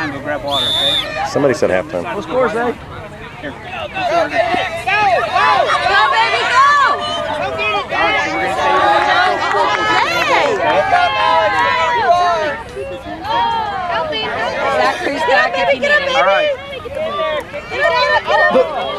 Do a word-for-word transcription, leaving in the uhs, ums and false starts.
and go grab water, okay? Somebody said halftime. What score is that? Here. Go, baby, go! All right, so we're going to say Zachary's back if you need him. all right. Get up, get up, get up!